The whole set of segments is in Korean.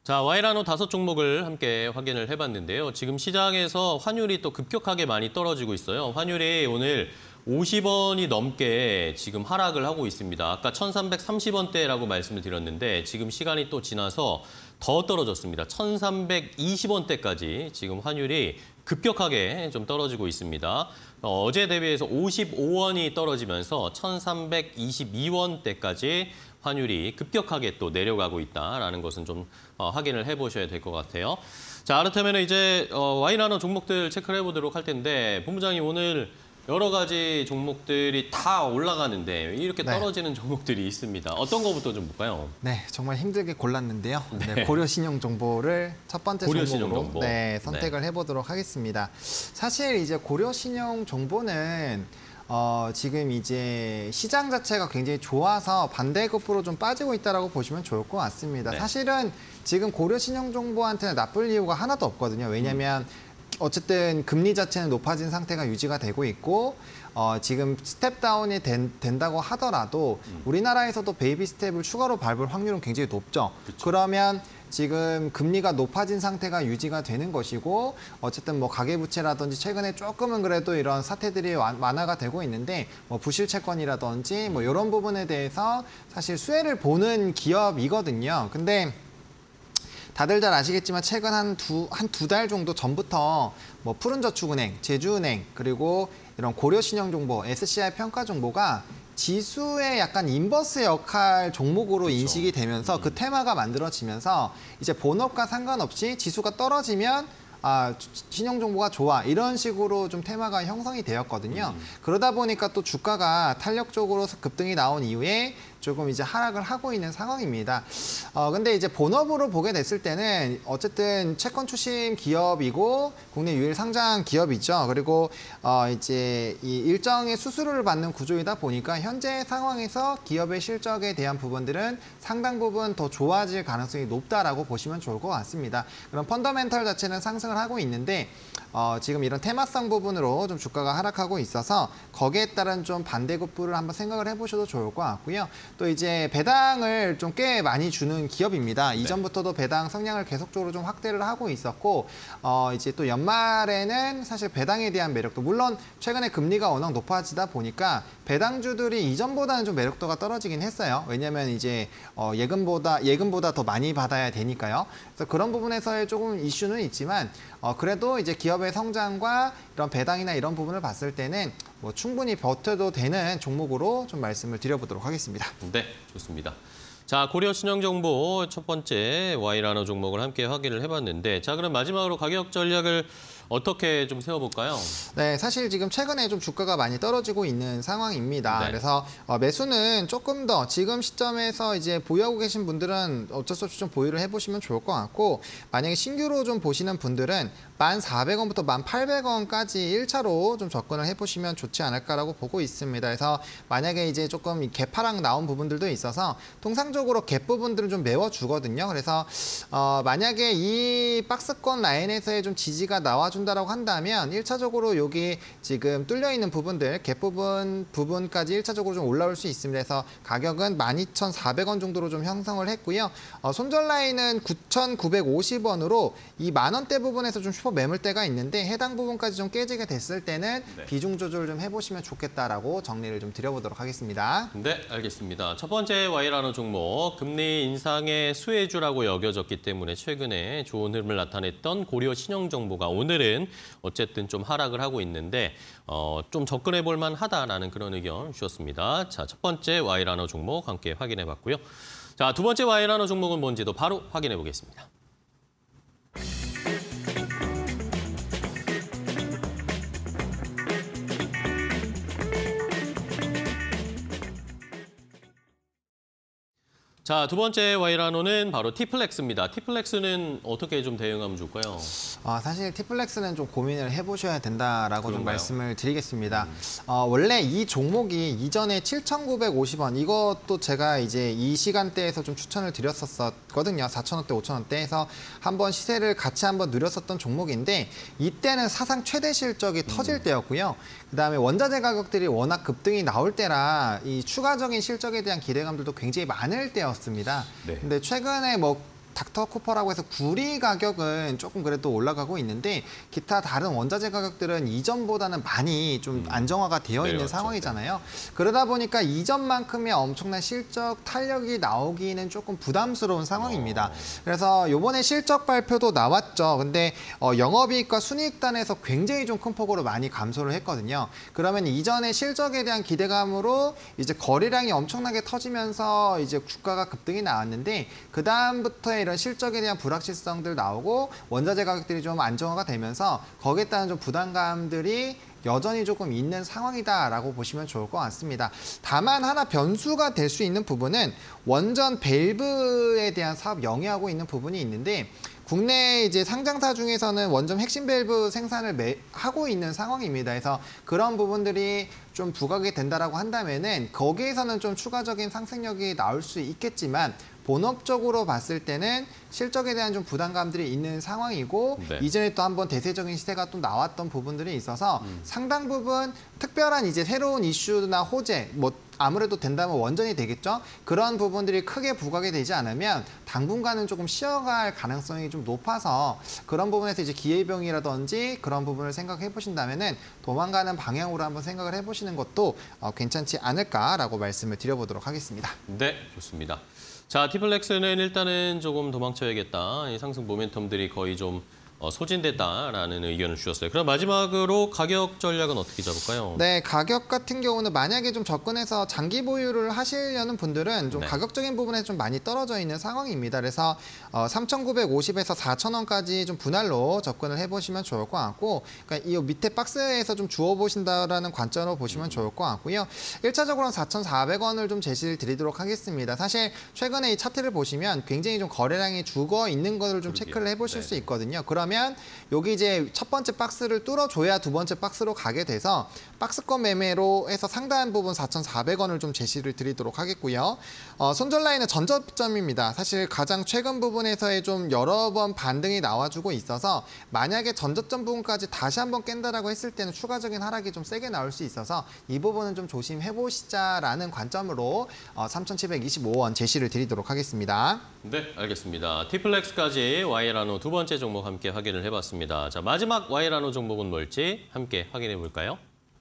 자, 와이라노 5종목을 함께 확인을 해봤는데요. 지금 시장에서 환율이 또 급격하게 많이 떨어지고 있어요. 환율이 오늘 50원이 넘게 지금 하락을 하고 있습니다. 아까 1330원대라고 말씀을 드렸는데 지금 시간이 또 지나서 더 떨어졌습니다. 1320원대까지 지금 환율이 급격하게 좀 떨어지고 있습니다. 어제 대비해서 55원이 떨어지면서 1322원대까지 환율이 급격하게 또 내려가고 있다라는 것은 좀 확인을 해보셔야 될 것 같아요. 자, 그렇다면 이제 와이라노 종목들 체크를 해보도록 할 텐데 본부장님 오늘 여러 가지 종목들이 다 올라가는데 이렇게 떨어지는 종목들이 있습니다. 어떤 거부터 좀 볼까요? 네, 정말 힘들게 골랐는데요. 네, 고려신용정보를 첫 번째 종목으로 선택을 해보도록 하겠습니다. 사실 이제 고려신용정보는 지금 이제 시장 자체가 굉장히 좋아서 반대급부로 좀 빠지고 있다고 보시면 좋을 것 같습니다. 사실은 지금 고려신용정보한테는 나쁠 이유가 하나도 없거든요. 왜냐하면 어쨌든 금리 자체는 높아진 상태가 유지가 되고 있고 지금 스텝다운이 된다고 하더라도 우리나라에서도 베이비 스텝을 추가로 밟을 확률은 굉장히 높죠. 그러면 지금 금리가 높아진 상태가 유지가 되는 것이고 어쨌든 뭐 가계부채라든지 최근에 조금은 그래도 이런 사태들이 완화가 되고 있는데 뭐 부실채권이라든지 뭐 이런 부분에 대해서 사실 수혜를 보는 기업이거든요. 근데 다들 잘 아시겠지만 최근 한 두 달 정도 전부터 뭐 푸른저축은행, 제주은행 그리고 이런 고려신용정보, SCI 평가정보가 지수의 약간 인버스 역할 종목으로 인식이 되면서 그 테마가 만들어지면서 이제 본업과 상관없이 지수가 떨어지면 신용정보가 좋아 이런 식으로 좀 테마가 형성이 되었거든요. 그러다 보니까 또 주가가 탄력적으로 급등이 나온 이후에 조금 이제 하락을 하고 있는 상황입니다. 근데 이제 본업으로 보게 됐을 때는 어쨌든 채권 추심 기업이고 국내 유일 상장 기업이죠. 그리고 이제 이 일정의 수수료를 받는 구조이다 보니까 현재 상황에서 기업의 실적에 대한 부분들은 상당 부분 더 좋아질 가능성이 높다라고 보시면 좋을 것 같습니다. 그럼 펀더멘털 자체는 상승을 하고 있는데 지금 이런 테마성 부분으로 좀 주가가 하락하고 있어서 거기에 따른 좀 반대급부를 한번 생각을 해보셔도 좋을 것 같고요. 또 이제 배당을 좀 꽤 많이 주는 기업입니다. 이전부터도 배당 성량을 계속적으로 좀 확대를 하고 있었고 이제 또 연말에는 사실 배당에 대한 매력도 물론 최근에 금리가 워낙 높아지다 보니까 배당주들이 이전보다는 좀 매력도가 떨어지긴 했어요. 왜냐하면 이제 예금보다 더 많이 받아야 되니까요. 그래서 그런 부분에서의 조금 이슈는 있지만 그래도 이제 기업의 성장과 이런 배당이나 이런 부분을 봤을 때는 뭐 충분히 버텨도 되는 종목으로 좀 말씀을 드려보도록 하겠습니다. 네, 좋습니다. 자, 고려신용정보 첫 번째 와이라노 종목을 함께 확인을 해봤는데 자, 그럼 마지막으로 가격 전략을 어떻게 좀 세워볼까요? 네, 사실 지금 최근에 좀 주가가 많이 떨어지고 있는 상황입니다. 그래서 매수는 조금 더 지금 시점에서 이제 보유하고 계신 분들은 어쩔 수 없이 좀 보유를 해보시면 좋을 것 같고 만약에 신규로 좀 보시는 분들은 1,400원부터 1,800원까지 1차로 좀 접근을 해보시면 좋지 않을까라고 보고 있습니다. 그래서 만약에 이제 조금 갭하락 나온 부분들도 있어서 통상적으로 갭 부분들은 좀 메워주거든요. 그래서 만약에 이 박스권 라인에서의 좀 지지가 나와준다라고 한다면 1차적으로 여기 지금 뚫려있는 부분들, 갭 부분까지 1차적으로 좀 올라올 수 있습니다. 그래서 가격은 12,400원 정도로 좀 형성을 했고요. 손절 라인은 9,950원으로 이 만원대 부분에서 좀 슈퍼 매물대가 있는데 해당 부분까지 좀 깨지게 됐을 때는 비중 조절을 좀 해보시면 좋겠다라고 정리를 좀 드려보도록 하겠습니다. 네, 알겠습니다. 첫 번째 와이라노 종목, 금리 인상의 수혜주라고 여겨졌기 때문에 최근에 좋은 흐름을 나타냈던 고려신용정보가 오늘은 어쨌든 좀 하락을 하고 있는데 좀 접근해 볼 만하다라는 그런 의견 주셨습니다. 자, 첫 번째 와이라노 종목 함께 확인해 봤고요. 자, 두 번째 와이라노 종목은 뭔지도 바로 확인해 보겠습니다. 자, 두 번째 와이라노는 바로 티플렉스입니다. 티플렉스는 어떻게 좀 대응하면 좋을까요? 사실 티플렉스는 좀 고민을 해보셔야 된다라고 좀 말씀을 드리겠습니다. 원래 이 종목이 이전에 7,950원 이것도 제가 이제 이 시간대에서 좀 추천을 드렸었거든요. 4,000원대, 5,000원대에서 한번 시세를 같이 한번 누렸었던 종목인데 이때는 사상 최대 실적이 터질 때였고요. 그다음에 원자재 가격들이 워낙 급등이 나올 때라 이 추가적인 실적에 대한 기대감들도 굉장히 많을 때였습니다. 근데 최근에 뭐 닥터 쿠퍼라고 해서 구리 가격은 조금 그래도 올라가고 있는데 기타 다른 원자재 가격들은 이전보다는 많이 좀 안정화가 되어 있는 상황이잖아요. 그러다 보니까 이전만큼의 엄청난 실적 탄력이 나오기는 조금 부담스러운 상황입니다. 그래서 이번에 실적 발표도 나왔죠. 근데 영업이익과 순이익단에서 굉장히 좀 큰 폭으로 많이 감소를 했거든요. 그러면 이전에 실적에 대한 기대감으로 이제 거래량이 엄청나게 터지면서 이제 주가가 급등이 나왔는데 그 다음부터 이런 실적에 대한 불확실성들 나오고 원자재 가격들이 좀 안정화가 되면서 거기에 따른 좀 부담감들이 여전히 조금 있는 상황이다라고 보시면 좋을 것 같습니다. 다만 하나 변수가 될 수 있는 부분은 원전 밸브에 대한 사업 영위하고 있는 부분이 있는데 국내 이제 상장사 중에서는 원전 핵심 밸브 생산을 하고 있는 상황입니다. 그래서 그런 부분들이 좀 부각이 된다라고 한다면은 거기에서는 좀 추가적인 상승력이 나올 수 있겠지만 본업적으로 봤을 때는 실적에 대한 좀 부담감들이 있는 상황이고 네. 이전에 또 한번 대세적인 시세가 또 나왔던 부분들이 있어서 상당 부분 특별한 이제 새로운 이슈나 호재 뭐 아무래도 된다면 원전이 되겠죠. 그런 부분들이 크게 부각이 되지 않으면 당분간은 조금 쉬어갈 가능성이 좀 높아서 그런 부분에서 이제 기회비용이라든지 그런 부분을 생각해 보신다면은 도망가는 방향으로 한번 생각을 해보시는 것도 괜찮지 않을까라고 말씀을 드려보도록 하겠습니다. 네, 좋습니다. 자, 티플렉스는 일단은 조금 도망쳐야겠다. 이 상승 모멘텀들이 거의 좀 소진됐다라는 의견을 주셨어요. 그럼 마지막으로 가격 전략은 어떻게 잡을까요? 네, 가격 같은 경우는 만약에 좀 접근해서 장기 보유를 하시려는 분들은 좀 네. 가격적인 부분에 좀 많이 떨어져 있는 상황입니다. 그래서 3,950에서 4,000원까지 좀 분할로 접근을 해보시면 좋을 것 같고, 그러니까 이 밑에 박스에서 좀 주워보신다라는 관점으로 보시면 좋을 것 같고요. 1차적으로는 4,400원을 좀 제시를 드리도록 하겠습니다. 사실 최근에 이 차트를 보시면 굉장히 좀 거래량이 죽어 있는 것을 좀 체크를 해보실 수 있거든요. 그러면 여기 이제 첫 번째 박스를 뚫어줘야 두 번째 박스로 가게 돼서 박스권 매매로 해서 상당한 부분 4,400원을 좀 제시를 드리도록 하겠고요. 손절 라인은 전저점입니다. 사실 가장 최근 부분에서의 좀 여러 번 반등이 나와주고 있어서 만약에 전저점 부분까지 다시 한번 깬다라고 했을 때는 추가적인 하락이 좀 세게 나올 수 있어서 이 부분은 좀 조심해보시자라는 관점으로 3,725원 제시를 드리도록 하겠습니다. 네, 알겠습니다. 티플렉스까지 와이라노 두 번째 종목 함께 확인을 해봤습니다. 자, 마지막 와이라노 종목은 뭘지 함께 확인해 볼까요?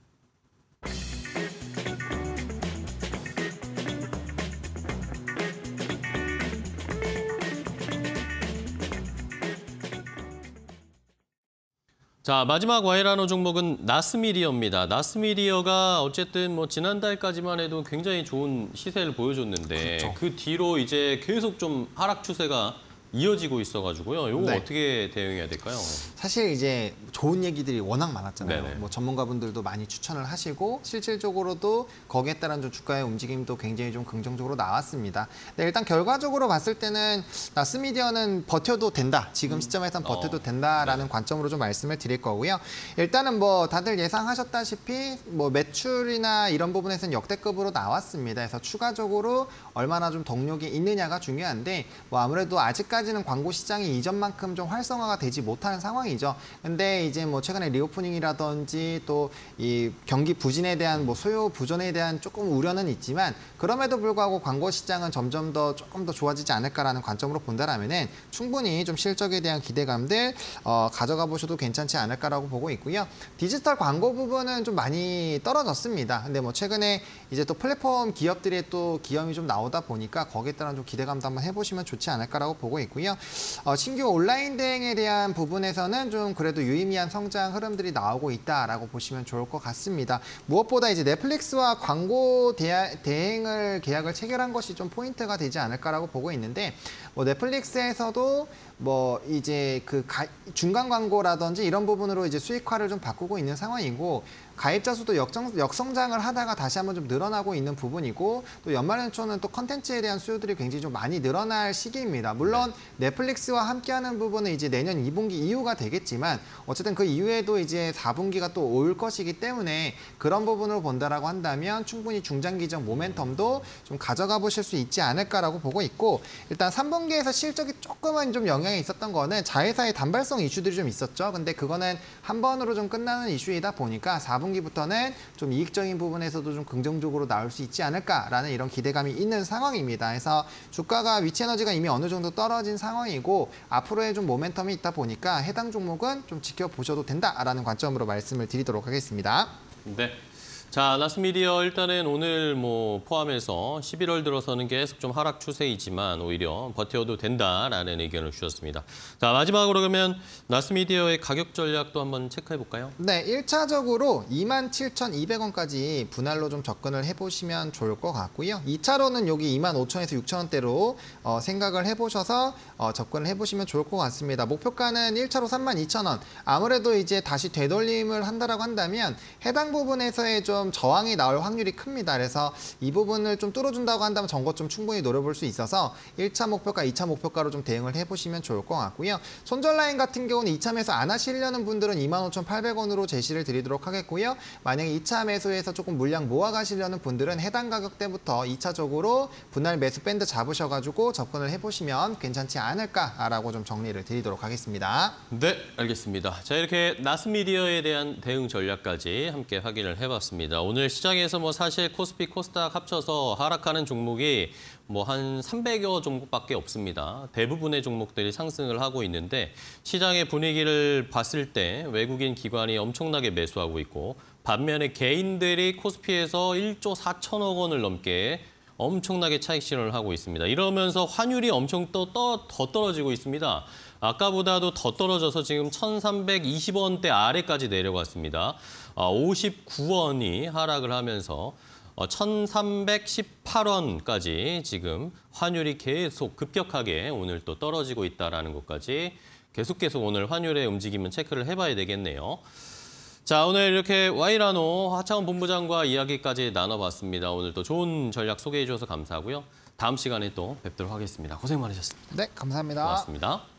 자, 마지막 와이라노 종목은 나스미디어입니다. 나스미디어가 어쨌든 뭐 지난달까지만 해도 굉장히 좋은 시세를 보여줬는데 그렇죠. 그 뒤로 이제 계속 좀 하락 추세가 이어지고 있어가지고요. 이거 네. 어떻게 대응해야 될까요? 사실 이제 좋은 얘기들이 워낙 많았잖아요. 뭐 전문가분들도 많이 추천을 하시고 실질적으로도 거기에 따른 좀 주가의 움직임도 굉장히 좀 긍정적으로 나왔습니다. 네, 일단 결과적으로 봤을 때는 나스미디어는 버텨도 된다. 지금 시점에선 버텨도 된다라는 관점으로 좀 말씀을 드릴 거고요. 일단은 뭐 다들 예상하셨다시피 뭐 매출이나 이런 부분에서는 역대급으로 나왔습니다. 그래서 추가적으로 얼마나 좀 동력이 있느냐가 중요한데 뭐 아무래도 아직까지는 광고 시장이 이전만큼 좀 활성화가 되지 못하는 상황이죠. 근데 이제 뭐 최근에 리오프닝이라든지 또 이 경기 부진에 대한 뭐 소요 부전에 대한 조금 우려는 있지만 그럼에도 불구하고 광고 시장은 점점 더 조금 더 좋아지지 않을까라는 관점으로 본다라면은 충분히 좀 실적에 대한 기대감들 가져가 보셔도 괜찮지 않을까라고 보고 있고요. 디지털 광고 부분은 좀 많이 떨어졌습니다. 근데 뭐 최근에 이제 또 플랫폼 기업들의 또 기염이 좀 나오다 보니까 거기에 따른 좀 기대감도 한번 해보시면 좋지 않을까라고 보고 있고요. 신규 온라인 대행에 대한 부분에서는 좀 그래도 유의미한 성장 흐름들이 나오고 있다라고 보시면 좋을 것 같습니다. 무엇보다 이제 넷플릭스와 광고 대행을 계약을 체결한 것이 좀 포인트가 되지 않을까라고 보고 있는데 뭐 넷플릭스에서도 뭐 이제 그 중간 광고라든지 이런 부분으로 이제 수익화를 좀 바꾸고 있는 상황이고 가입자 수도 역성장을 하다가 다시 한번 좀 늘어나고 있는 부분이고 또 연말연초는 또 컨텐츠에 대한 수요들이 굉장히 좀 많이 늘어날 시기입니다. 물론 넷플릭스와 함께하는 부분은 이제 내년 2분기 이후가 되겠지만 어쨌든 그 이후에도 이제 4분기가 또 올 것이기 때문에 그런 부분으로 본다라고 한다면 충분히 중장기적 모멘텀도 좀 가져가 보실 수 있지 않을까라고 보고 있고 일단 3분기에서 실적이 조금은 좀 영향이 있었던 거는 자회사의 단발성 이슈들이 좀 있었죠. 근데 그거는 한 번으로 좀 끝나는 이슈이다 보니까 4분기 4분기부터는 좀 이익적인 부분에서도 좀 긍정적으로 나올 수 있지 않을까라는 이런 기대감이 있는 상황입니다. 그래서 주가가 위치에너지가 이미 어느 정도 떨어진 상황이고 앞으로의 좀 모멘텀이 있다 보니까 해당 종목은 좀 지켜보셔도 된다라는 관점으로 말씀을 드리도록 하겠습니다. 네. 자, 나스미디어 일단은 오늘 뭐 포함해서 11월 들어서는 계속 좀 하락 추세이지만 오히려 버텨도 된다라는 의견을 주셨습니다. 자, 마지막으로 그러면 나스미디어의 가격 전략도 한번 체크해 볼까요? 네, 1차적으로 27,200원까지 분할로 좀 접근을 해보시면 좋을 것 같고요. 2차로는 여기 25,000에서 6,000원대로 생각을 해보셔서 접근을 해보시면 좋을 것 같습니다. 목표가는 1차로 32,000원. 아무래도 이제 다시 되돌림을 한다라고 한다면 해당 부분에서의 좀 저항이 나올 확률이 큽니다. 그래서 이 부분을 좀 뚫어준다고 한다면 전고점 충분히 노려볼 수 있어서 1차 목표가, 2차 목표가로 좀 대응을 해보시면 좋을 것 같고요. 손절 라인 같은 경우는 2차 매수 안 하시려는 분들은 25,800원으로 제시를 드리도록 하겠고요. 만약에 2차 매수에서 조금 물량 모아가시려는 분들은 해당 가격대부터 2차적으로 분할 매수 밴드 잡으셔가지고 접근을 해보시면 괜찮지 않을까라고 좀 정리를 드리도록 하겠습니다. 네, 알겠습니다. 자, 이렇게 나스미디어에 대한 대응 전략까지 함께 확인을 해봤습니다. 오늘 시장에서 뭐 사실 코스피, 코스닥 합쳐서 하락하는 종목이 뭐 한 300여 종목밖에 없습니다. 대부분의 종목들이 상승을 하고 있는데 시장의 분위기를 봤을 때 외국인 기관이 엄청나게 매수하고 있고 반면에 개인들이 코스피에서 1조 4천억 원을 넘게 엄청나게 차익 실현을 하고 있습니다. 이러면서 환율이 엄청 더 떨어지고 있습니다. 아까보다도 더 떨어져서 지금 1,320원대 아래까지 내려갔습니다. 59원이 하락을 하면서 1,318원까지 지금 환율이 계속 급격하게 오늘 또 떨어지고 있다는 것까지 계속 오늘 환율의 움직임은 체크를 해봐야 되겠네요. 자, 오늘 이렇게 와이라노 하창원 본부장과 이야기까지 나눠봤습니다. 오늘 또 좋은 전략 소개해 주셔서 감사하고요. 다음 시간에 또 뵙도록 하겠습니다. 고생 많으셨습니다. 네, 감사합니다. 고맙습니다.